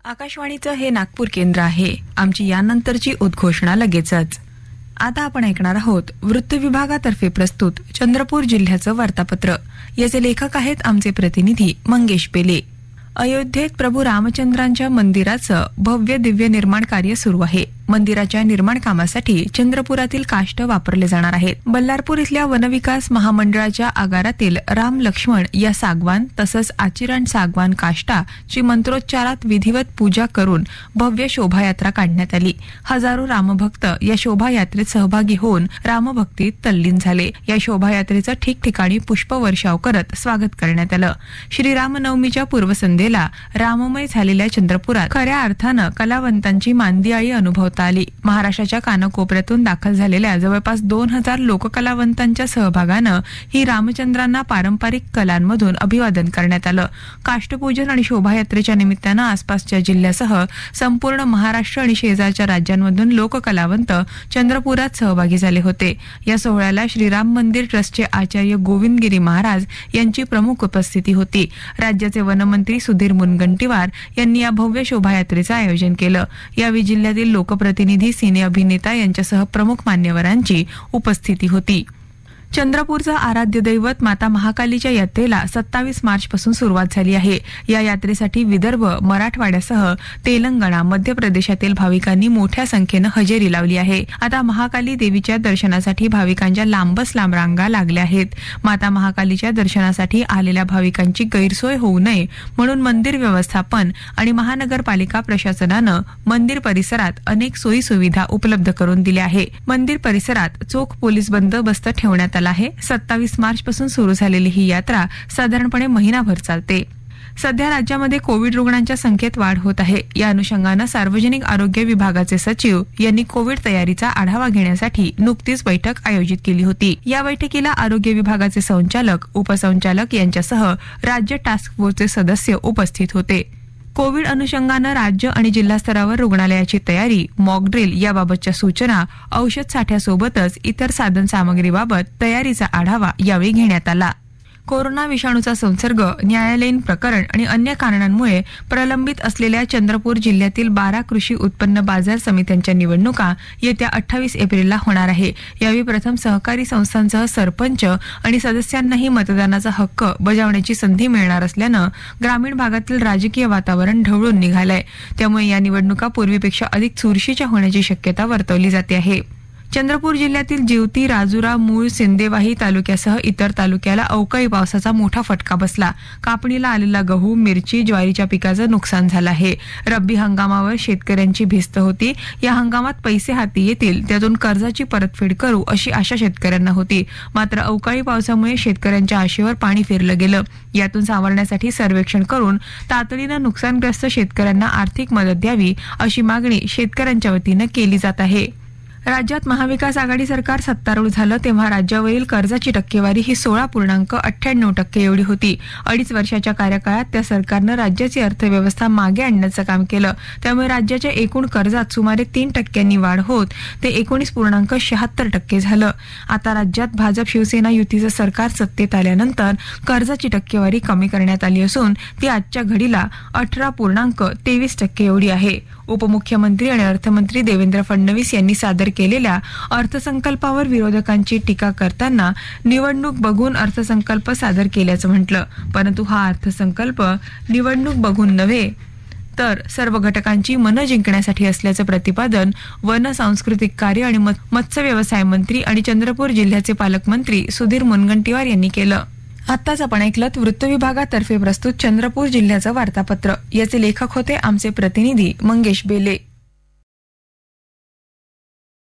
आकाशवाणीचं हे नागपूर केंद्र आहे. आमची यानंतरची उद्घोषणा लगेचच. आता आपण ऐकणार आहोत वृत्त विभागातर्फे प्रस्तुत चंद्रपूर जिल्ह्याचं वार्तापत्र. याचे लेखक आहेत आमचे प्रतिनिधी मंगेश पेले. अयोध्येत प्रभू रामचंद्रांच्या मंदिराचं भव्य दिव्य निर्माण कार्य सुरू आहे. मंदिराच्या निर्माण कामासाठी चंद्रपुरातील काष्ठ वापरले जाणार आहेत. बल्लारपूर इथल्या वनविकास महामंडळाच्या आगारातील राम लक्ष्मण या सागवान तसंच आचिरण सागवान काष्टाची मंत्रोच्चारात विधिवत पूजा करून भव्य शोभायात्रा काढण्यात आली. हजारो रामभक्त या शोभायात्रेत सहभागी होऊन रामभक्तीत तल्लीन झाले. या शोभायात्रेचं ठिकठिकाणी पुष्पवर्षाव करत स्वागत करण्यात आलं. श्रीरामनवमीच्या पूर्वसंध्येला राममय झालेल्या चंद्रपुरात खऱ्या अर्थानं कलावंतांची मांदियाळी अनुभवता आली. महाराष्ट्राच्या कानाकोपऱ्यातून दाखल झालेल्या जवळपास 2000 लोककलावंतांच्या सहभागानं ही रामचंद्रांना पारंपरिक कलांमधून अभिवादन करण्यात आलं. काष्टपूजन आणि शोभायात्रेच्या निमित्तानं आसपासच्या जिल्ह्यासह संपूर्ण महाराष्ट्र आणि शेजारच्या राज्यांमधून लोककलावंत चंद्रपुरात सहभागी झाले होते. या सोहळ्याला श्रीराम मंदिर ट्रस्टचे आचार्य गोविंदगिरी महाराज यांची प्रमुख उपस्थिती होती. राज्याचे वनमंत्री सुधीर मुनगंटीवार यांनी या भव्य शोभायात्रेचं आयोजन केलं. यावेळी जिल्ह्यातील लोकप्रतिनिधी, सिने अभिनेता यांच्यासह प्रमुख मान्यवरांची उपस्थिती होती. चंद्रपूरचं आराध्य दैवत माता महाकालीच्या यात्रेला 27 मार्च पासून सुरुवात झाली आहे. या यात्रेसाठी विदर्भ, मराठवाड्यासह तेलंगणा, मध्य प्रदेशातील भाविकांनी मोठ्या संख्येनं हजेरी लावली आहे. आता महाकाली देवीच्या दर्शनासाठी भाविकांच्या लांबच लांब रांगा लागल्या आहेत. माता महाकालीच्या दर्शनासाठी आलेल्या भाविकांची गैरसोय होऊ नये म्हणून मंदिर व्यवस्थापन आणि महानगरपालिका प्रशासनानं मंदिर परिसरात अनेक सोयी सुविधा उपलब्ध करून दिल्या आहे. मंदिर परिसरात चोख पोलीस बंदोबस्त ठेवण्यात आला आहे. 27 मार्च पासून सुरू झालेली ही यात्रा साधारणपणे महिनाभर चालते. सध्या राज्यामध्ये कोविड रुग्णांच्या संख्येत वाढ होत आहे. या अनुषंगानं सार्वजनिक आरोग्य विभागाचे सचिव यांनी कोविड तयारीचा आढावा घेण्यासाठी नुकतीच बैठक आयोजित केली होती. या बैठकीला आरोग्य विभागाचे संचालक, उपसंचालक यांच्यासह राज्य टास्क फोर्सचे सदस्य उपस्थित होते. कोविड अनुषंगानं राज्य आणि जिल्हा स्तरावर रुग्णालयाची तयारी, मॉकड्रिल याबाबतच्या सूचना, औषध साठ्यासोबतच इतर साधन सामग्रीबाबत तयारीचा आढावा यावेळी घेण्यात आला. कोरोना विषाणूचा संसर्ग, न्यायालयीन प्रकरण आणि अन्य कारणांमुळे प्रलंबित असलेल्या चंद्रपूर जिल्ह्यातील 12 कृषी उत्पन्न बाजार समित्यांच्या निवडणुका येत्या 28 एप्रिलला होणार आहे. यावेळी प्रथम सहकारी संस्थांसह सरपंच आणि सदस्यांनाही मतदानाचा हक्क बजावण्याची संधी मिळणार असल्यानं ग्रामीण भागातील राजकीय वातावरण ढवळून निघालंय. त्यामुळे या निवडणुका पूर्वीपेक्षा अधिक चुरशीच्या होण्याची शक्यता वर्तवली जाते आहे. चंद्रपूर जिल्ह्यातील जिवती, राजुरा, मूळ, सिंदेवाही तालुक्यासह इतर तालुक्याला अवकाळी पावसाचा मोठा फटका बसला. कापणीला आलेला गहू, मिरची, ज्वारीच्या पिकाचं नुकसान झालं आहे. रब्बी हंगामावर शेतकऱ्यांची भिस्त होती. या हंगामात पैसे हाती येतील त्यातून कर्जाची परतफेड करू अशी आशा शेतकऱ्यांना होती. मात्र अवकाळी पावसामुळे शेतकऱ्यांच्या आशेवर पाणी फिरलं गेलं. यातून सावरण्यासाठी सर्वेक्षण करून तातडीनं नुकसानग्रस्त शेतकऱ्यांना आर्थिक मदत द्यावी अशी मागणी शेतकऱ्यांच्या वतीनं केली जात आहे. राज्यात महाविकास आघाडी सरकार सत्तारूढ झालं तेव्हा राज्यावरील कर्जाची टक्केवारी ही 16.98% एवढी होती. 2.5 वर्षाच्या कार्यकाळात त्या सरकारनं राज्याची अर्थव्यवस्था मागे आणण्याचं काम केलं. त्यामुळे राज्याच्या एकूण कर्जात सुमारे 3% वाढ होत ते 19.76% झालं. आता राज्यात भाजप शिवसेना युतीचं सरकार सत्तेत आल्यानंतर कर्जाची टक्केवारी कमी करण्यात आली असून ती आजच्या घडीला 18.23% एवढी आहे. उपमुख्यमंत्री आणि अर्थमंत्री देवेंद्र फडणवीस यांनी सादर केलेल्या अर्थसंकल्पावर विरोधकांची टीका करताना निवडणूक बघून अर्थसंकल्प सादर केल्याचं म्हटलं. परंतु हा अर्थसंकल्प निवडणूक बघून नव्हे तर सर्व घटकांची मनं जिंकण्यासाठी असल्याचं प्रतिपादन वन, सांस्कृतिक कार्य आणि मत्स्य व्यवसाय मंत्री आणि चंद्रपूर जिल्ह्याचे पालकमंत्री सुधीर मुनगंटीवार यांनी केलं. आत्ताच आपण ऐकलत वृत्त विभागातर्फे प्रस्तुत चंद्रपूर जिल्ह्याचं वार्तापत्र. याचे लेखक होते आमचे प्रतिनिधी मंगेश बेले.